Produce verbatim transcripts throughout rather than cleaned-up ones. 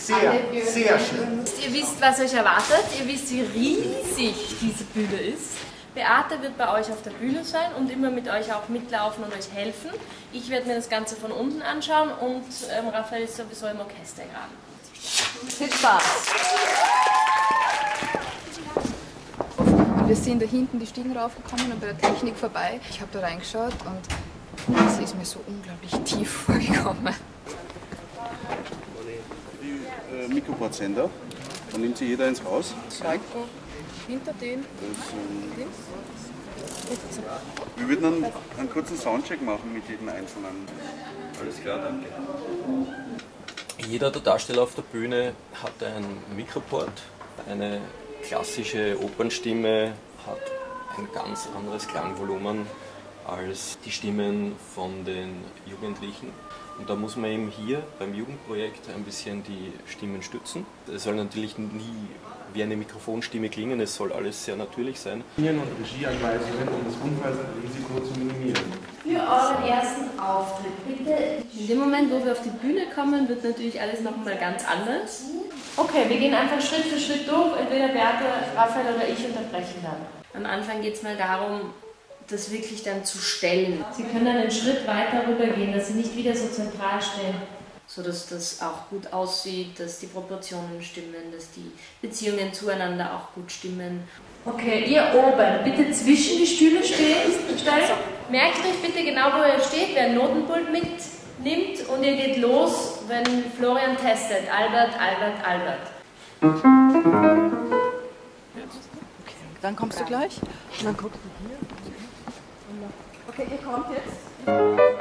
Sehr, sehr schön. Ihr wisst, was euch erwartet. Ihr wisst, wie riesig diese Bühne ist. Beate wird bei euch auf der Bühne sein und immer mit euch auch mitlaufen und euch helfen. Ich werde mir das Ganze von unten anschauen und ähm, Raphael ist sowieso im Orchester gerade. Viel Spaß! Wir sind da hinten die Stiegen raufgekommen und bei der Technik vorbei. Ich habe da reingeschaut und es ist mir so unglaublich tief vorgekommen. Die äh, Mikroportsender, dann nimmt sie jeder ins Haus. Zeigt hinter den. Das, ähm, wir würden dann einen kurzen Soundcheck machen mit jedem Einzelnen. Alles klar, danke. Jeder der Darsteller auf der Bühne hat ein Mikroport. Eine klassische Opernstimme hat ein ganz anderes Klangvolumen als die Stimmen von den Jugendlichen. Und da muss man eben hier beim Jugendprojekt ein bisschen die Stimmen stützen. Es soll natürlich nie wie eine Mikrofonstimme klingen, es soll alles sehr natürlich sein. Und Regieanweisungen, um das Unfallrisiko zu minimieren. Für euren ersten Auftritt, bitte. In dem Moment, wo wir auf die Bühne kommen, wird natürlich alles noch mal ganz anders. Okay, wir gehen einfach Schritt für Schritt durch. Entweder Beate, Raphael oder ich unterbrechen dann. Am Anfang geht es mal darum, das wirklich dann zu stellen. Sie können dann einen Schritt weiter rübergehen, dass Sie nicht wieder so zentral stehen. So dass das auch gut aussieht, dass die Proportionen stimmen, dass die Beziehungen zueinander auch gut stimmen. Okay, ihr oben, bitte zwischen die Stühle stehen. Merkt euch bitte genau, wo ihr steht, wer ein Notenpult mitnimmt und ihr geht los, wenn Florian testet. Albert, Albert, Albert. Okay, dann kommst du gleich. Und dann guckst du hier. Okay, ihr kommt jetzt.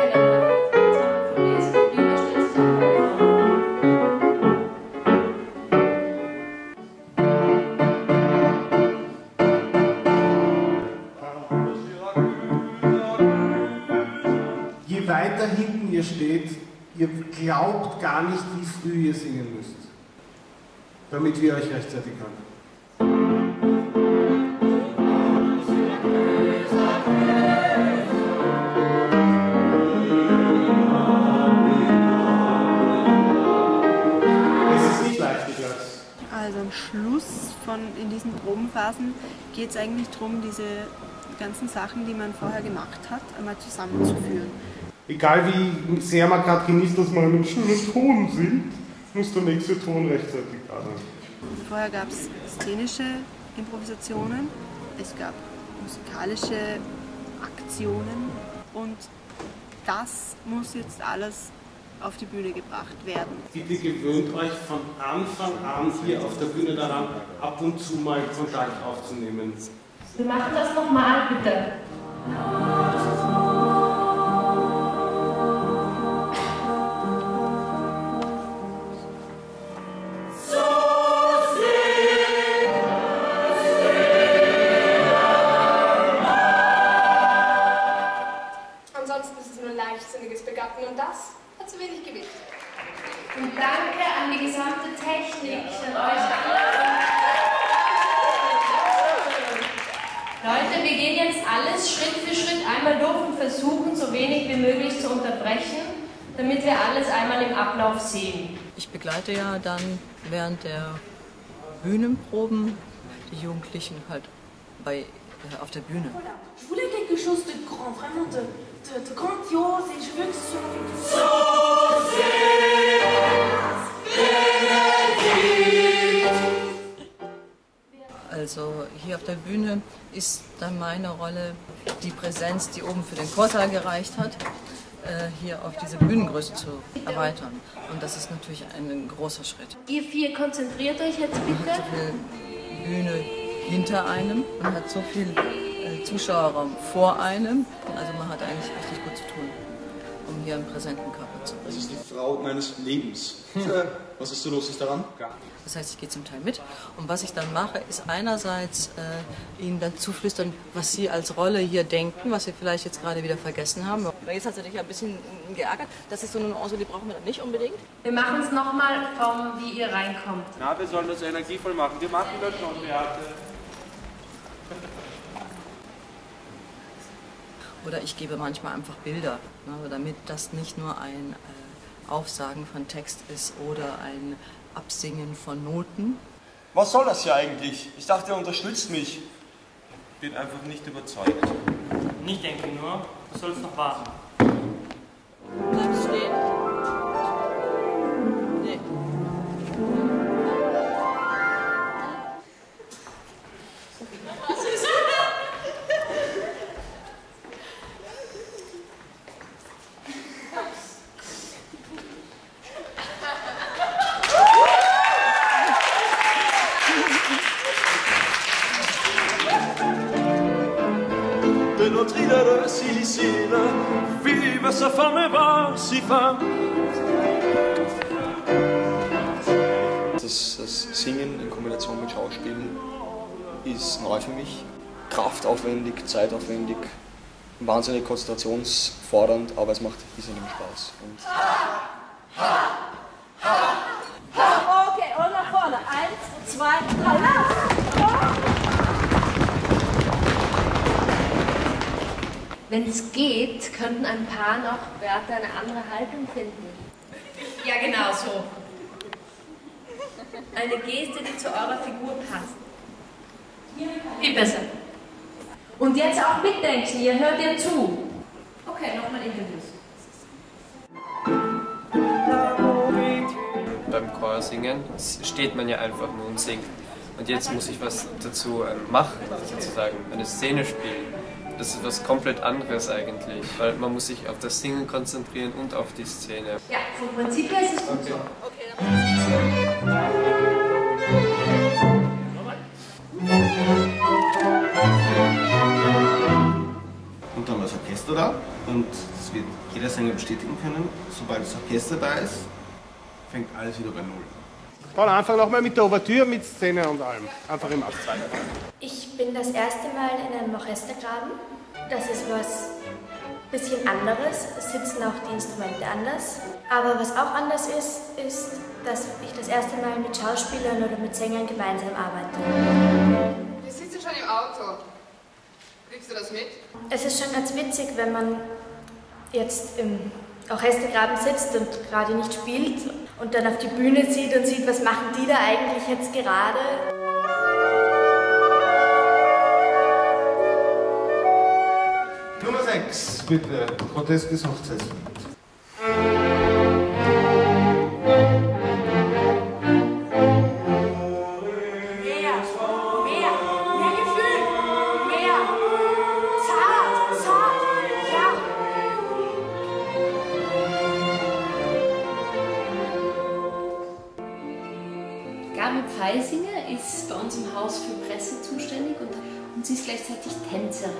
Je weiter hinten ihr steht, ihr glaubt gar nicht, wie früh ihr singen müsst, damit wir euch rechtzeitig hören. Also am Schluss von in diesen Probenphasen geht es eigentlich darum, diese ganzen Sachen, die man vorher gemacht hat, einmal zusammenzuführen. Egal wie sehr man gerade genießt, dass man einen schönen Ton singt, muss der nächste Ton rechtzeitig da sein. Vorher gab es szenische Improvisationen, es gab musikalische Aktionen und das muss jetzt alles auf die Bühne gebracht werden. Bitte gewöhnt euch von Anfang an hier auf der Bühne daran, ab und zu mal Kontakt aufzunehmen. Wir machen das nochmal, bitte. Ansonsten ist es nur leichtsinniges Begatten und das hat zu wenig Gewicht. Und danke an die gesamte Technik, an euch alle. Leute, wir gehen jetzt alles Schritt für Schritt einmal durch und versuchen, so wenig wie möglich zu unterbrechen, damit wir alles einmal im Ablauf sehen. Ich begleite ja dann während der Bühnenproben die Jugendlichen halt bei, äh, auf der Bühne. Je voulais quelque chose de grand, vraiment de, de, de grandiose et je veux que ce soit... Also hier auf der Bühne ist dann meine Rolle die Präsenz, die oben für den Chorsaal gereicht hat, äh, hier auf diese Bühnengröße zu erweitern. Und das ist natürlich ein großer Schritt. Ihr vier, konzentriert euch jetzt bitte. Man hat so viel Bühne hinter einem, man hat so viel äh, Zuschauerraum vor einem. Also man hat eigentlich richtig gut zu tun, um hier einen präsenten Körper zu bringen. Das ist die Frau meines Lebens. Was ist so lustig daran? Das heißt, ich gehe zum Teil mit. Und was ich dann mache, ist einerseits äh, ihnen dann zuflüstern, was sie als Rolle hier denken, was sie vielleicht jetzt gerade wieder vergessen haben. Jetzt hat sie dich ja ein bisschen geärgert. Das ist so eine Nuance, die brauchen wir dann nicht unbedingt. Wir machen es nochmal vom, wie ihr reinkommt. Na, wir sollen das energievoll machen. Wir machen das schon, Beate. Oder ich gebe manchmal einfach Bilder, ne, damit das nicht nur ein äh, Aufsagen von Text ist oder ein Absingen von Noten. Was soll das hier eigentlich? Ich dachte, er unterstützt mich. Ich bin einfach nicht überzeugt. Ich denke nur, du sollst noch warten. Bleib stehen. Nee. De notre île de Sicile, vive sa femme va si femme. Das, das Singen in Kombination mit Schauspielen ist neu für mich. Kraftaufwendig, zeitaufwendig, wahnsinnig konzentrationsfordernd, aber es macht riesigen Spaß. Und Okay, und nach vorne. Eins, zwei, drei, los! Wenn es geht, könnten ein paar noch Werte eine andere Haltung finden. Ja, genau so. Eine Geste, die zu eurer Figur passt. Viel besser. Und jetzt auch mitdenken, ihr hört ihr zu. Okay, nochmal Interviews. Beim Chorsingen steht man ja einfach nur und singt. Und jetzt muss ich was dazu machen, sozusagen eine Szene spielen. Das ist was komplett anderes eigentlich, weil man muss sich auf das Singen konzentrieren und auf die Szene. Ja, vom Prinzip her ist es gut so. Und dann war das Orchester da und das wird jeder Sänger bestätigen können. Sobald das Orchester da ist, fängt alles wieder bei Null. Dann Anfang nochmal mit der Ouvertüre, mit Szene und allem. Einfach im Akt. Ich bin das erste Mal in einem Orchestergraben. Das ist was bisschen anderes. Es sitzen auch die Instrumente anders. Aber was auch anders ist, ist, dass ich das erste Mal mit Schauspielern oder mit Sängern gemeinsam arbeite. Wir sitzen schon im Auto. Kriegst du das mit? Es ist schon ganz witzig, wenn man jetzt im Orchestergraben sitzt und gerade nicht spielt und dann auf die Bühne sieht und sieht, was machen die da eigentlich jetzt gerade. Nummer sechs, bitte. Groteskes Hochzeitslied. Gabi Pfeisinger ist bei uns im Haus für Presse zuständig und, und sie ist gleichzeitig Tänzerin.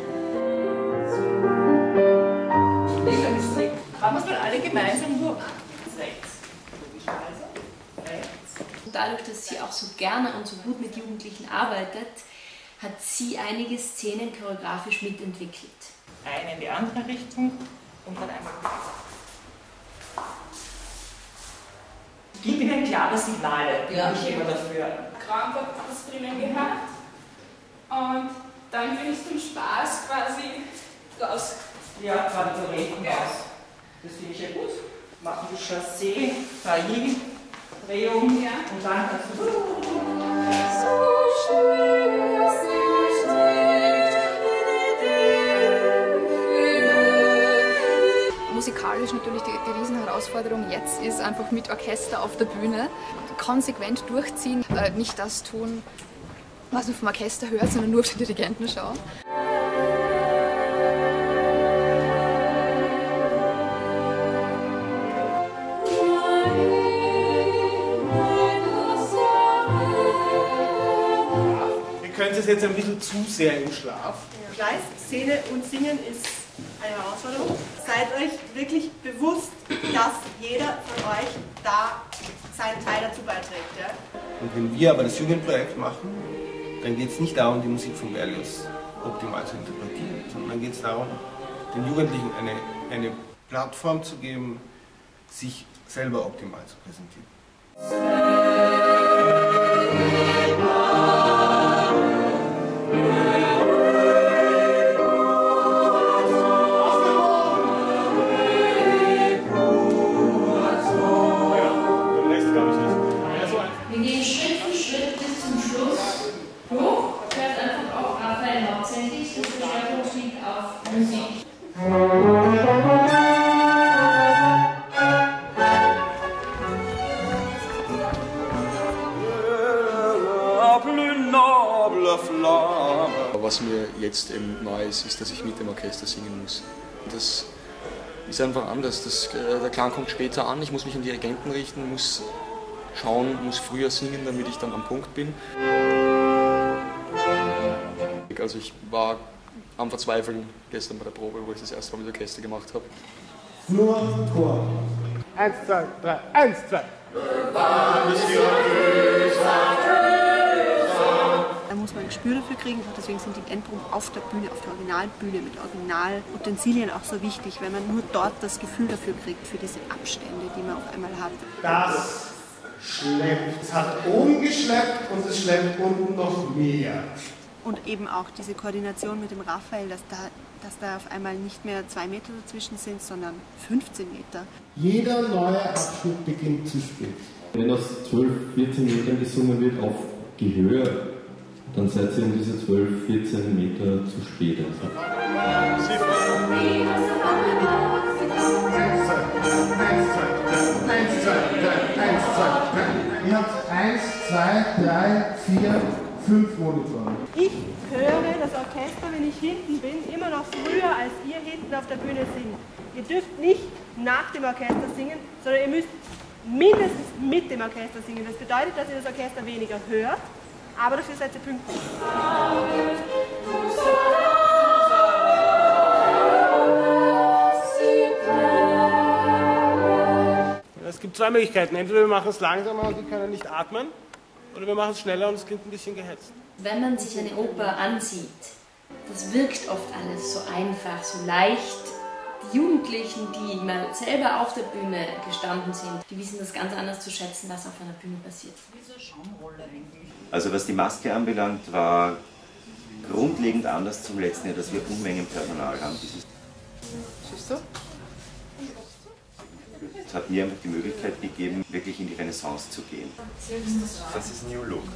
Machen wir es mal alle gemeinsam durch. Rechts. Also, rechts. Und dadurch, dass sie auch so gerne und so gut mit Jugendlichen arbeitet, hat sie einige Szenen choreografisch mitentwickelt. Eine in die andere Richtung und dann einmal. Gib ihnen klare Signale, bin Ja. ich immer dafür. Krankheit drinnen gehabt und dann bin ich zum Spaß quasi raus. Ja, Quadrilleten raus. Das finde ich ja gut. Machen wir Chassé, Failli, Drehung ja. Und dann kannst du. So schön, dass sie steckt in Musikalisch natürlich die, die Riesenherausforderung jetzt ist einfach mit Orchester auf der Bühne konsequent durchziehen, äh, nicht das tun, was man vom Orchester hört, sondern nur auf den Dirigenten schauen. Ihr könnt es jetzt ein bisschen zu sehr im Schlaf. Ich weiß, Szene und Singen ist eine Herausforderung. Seid euch wirklich bewusst, dass jeder von euch da seinen Teil dazu beiträgt. Ja? Und wenn wir aber das Jugendprojekt machen, dann geht es nicht darum, die Musik von Berlioz optimal zu interpretieren, sondern dann geht es darum, den Jugendlichen eine, eine Plattform zu geben, sich selber optimal zu präsentieren. Schritt bis zum Schluss durch, hört einfach auf Raphael hauptsächlich, das Schwerpunkt liegt auf Musik. Was mir jetzt eben neu ist, ist, dass ich mit dem Orchester singen muss. Das ist einfach anders. Das, äh, der Klang kommt später an, ich muss mich an Dirigenten richten, muss schauen, muss früher singen, damit ich dann am Punkt bin. Also ich war am Verzweifeln gestern bei der Probe, wo ich das erste Mal mit Orchester gemacht habe. Nur Chor. Eins, zwei, drei, eins, zwei. Da muss man ein Gespür dafür kriegen, deswegen sind die Endproben auf der Bühne, auf der Originalbühne mit Originalutensilien auch so wichtig, weil man nur dort das Gefühl dafür kriegt, für diese Abstände, die man auf einmal hat. Das schleppt. Es hat oben geschleppt und es schleppt unten noch mehr. Und eben auch diese Koordination mit dem Raphael, dass da, dass da auf einmal nicht mehr zwei Meter dazwischen sind, sondern fünfzehn Meter. Jeder neue Abschnitt beginnt zu spät. Wenn aus zwölf, vierzehn Metern gesungen wird auf Gehör, dann seid ihr um diese zwölf, vierzehn Meter zu spät. Ihr habt eins, zwei, drei, vier, fünf Monitore. Ich höre das Orchester, wenn ich hinten bin, immer noch früher, als ihr hinten auf der Bühne singt. Ihr dürft nicht nach dem Orchester singen, sondern ihr müsst mindestens mit dem Orchester singen. Das bedeutet, dass ihr das Orchester weniger hört, aber dafür seid ihr pünktlich. Es gibt zwei Möglichkeiten. Entweder wir machen es langsamer und die können nicht atmen, oder wir machen es schneller und es klingt ein bisschen gehetzt. Wenn man sich eine Oper ansieht, das wirkt oft alles so einfach, so leicht. Die Jugendlichen, die mal selber auf der Bühne gestanden sind, die wissen das ganz anders zu schätzen, was auf einer Bühne passiert. Also was die Maske anbelangt, war grundlegend anders zum letzten Jahr, dass wir Unmengen Personal haben. Siehst du? Es hat mir einfach die Möglichkeit gegeben, wirklich in die Renaissance zu gehen. Das ist New Look.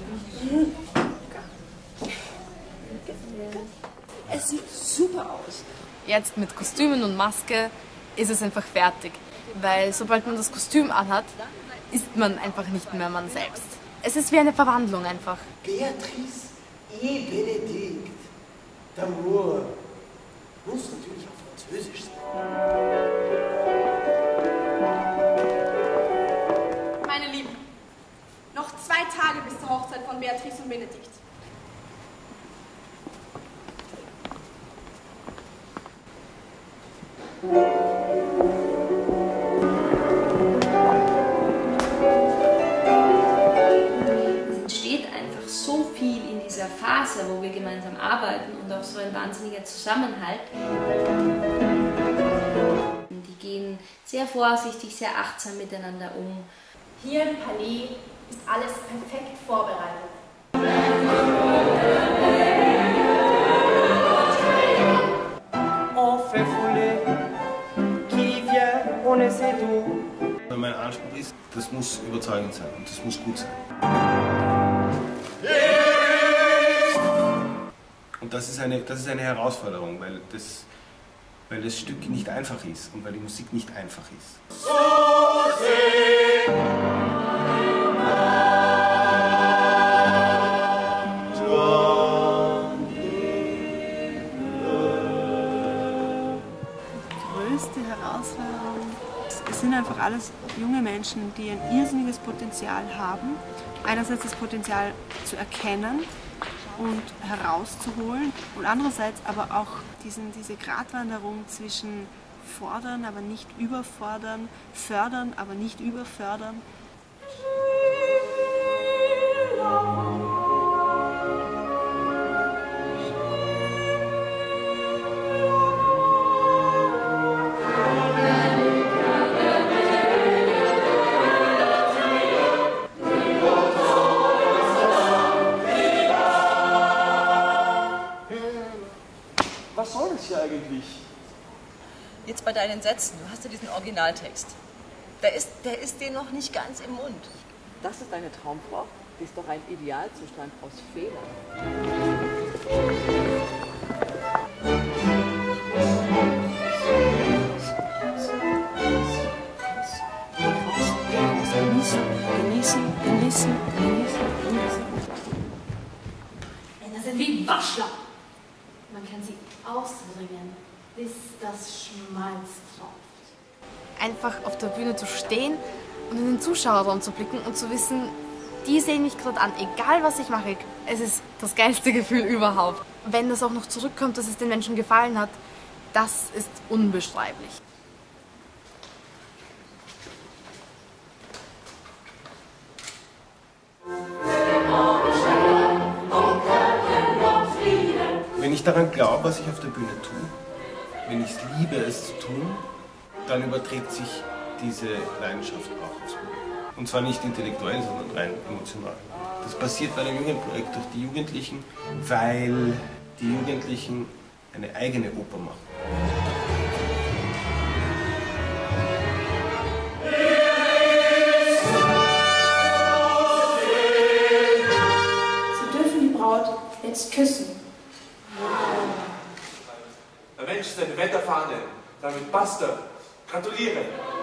Es sieht super aus. Jetzt mit Kostümen und Maske ist es einfach fertig. Weil sobald man das Kostüm anhat, ist man einfach nicht mehr man selbst. Es ist wie eine Verwandlung einfach. Beatrice et Benedikt d'Amour muss natürlich auf Französisch sein. Meine Lieben, noch zwei Tage bis zur Hochzeit von Beatrice und Benedikt. Es entsteht einfach so viel in dieser Phase, wo wir gemeinsam arbeiten und auch so ein wahnsinniger Zusammenhalt. Die gehen sehr vorsichtig, sehr achtsam miteinander um. Hier im Palais ist alles perfekt vorbereitet. On fait fouler, qui vient, on essaie tout. Mein Anspruch ist, das muss überzeugend sein und das muss gut sein. Und das ist eine, das ist eine Herausforderung, weil das, weil das Stück nicht einfach ist und weil die Musik nicht einfach ist. Größte Herausforderung, es sind einfach alles junge Menschen, die ein irrsinniges Potenzial haben. Einerseits das Potenzial zu erkennen und herauszuholen und andererseits aber auch diesen, diese Gratwanderung zwischen fordern, aber nicht überfordern, fördern, aber nicht überfördern. Was soll das hier eigentlich? Jetzt bei deinen Sätzen, du hast ja diesen Originaltext. Der ist, der ist dir noch nicht ganz im Mund. Das ist deine Traumfrau? ist doch ein Idealzustand aus Fehlern. Genießen, genießen, genießen, genießen, genießen. Das sind wie Waschler. Man kann sie ausbringen, bis das Schmalz tropft. Einfach auf der Bühne zu stehen und in den Zuschauerraum zu blicken und zu wissen, die sehen mich gerade an, egal was ich mache. Es ist das geilste Gefühl überhaupt. Wenn das auch noch zurückkommt, dass es den Menschen gefallen hat, das ist unbeschreiblich. Wenn ich daran glaube, was ich auf der Bühne tue, wenn ich es liebe, es zu tun, dann überträgt sich diese Leidenschaft auch aufs Publikum. Und zwar nicht intellektuell, sondern rein emotional. Das passiert bei einem Jugendprojekt durch die Jugendlichen, weil die Jugendlichen eine eigene Oper machen. Sie dürfen die Braut jetzt küssen. Der Mensch ist eine Wetterfahne. Damit basta. Gratuliere.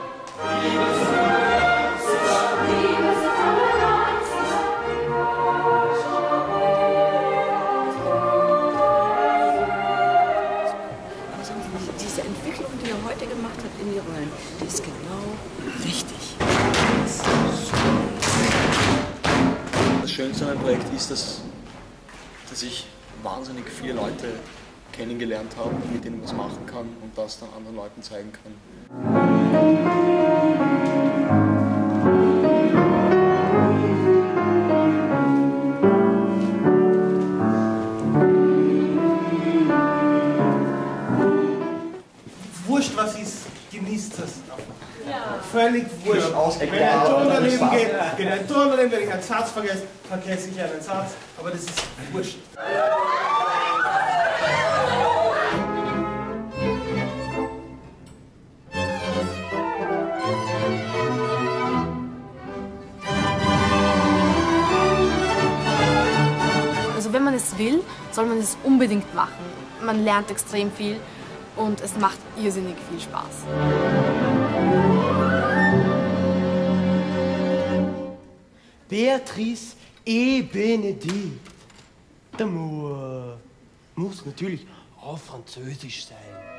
Diese Entwicklung, die er heute gemacht hat in die Rollen, die ist genau richtig. Das Schönste an einem Projekt ist, dass, dass ich wahnsinnig viele Leute kennengelernt habe, mit denen man was machen kann und das dann anderen Leuten zeigen kann. Wurscht, was ist, genießt es. Ja. Völlig wurscht. Wenn ein Ton daneben geht, wenn ein Ton daneben, wenn ich einen Satz vergesse, vergesse ich einen Satz, aber das ist wurscht. Also wenn man es will, soll man es unbedingt machen. Man lernt extrem viel und es macht irrsinnig viel Spaß. Beatrice et Benedict. D'amour muss natürlich auf Französisch sein.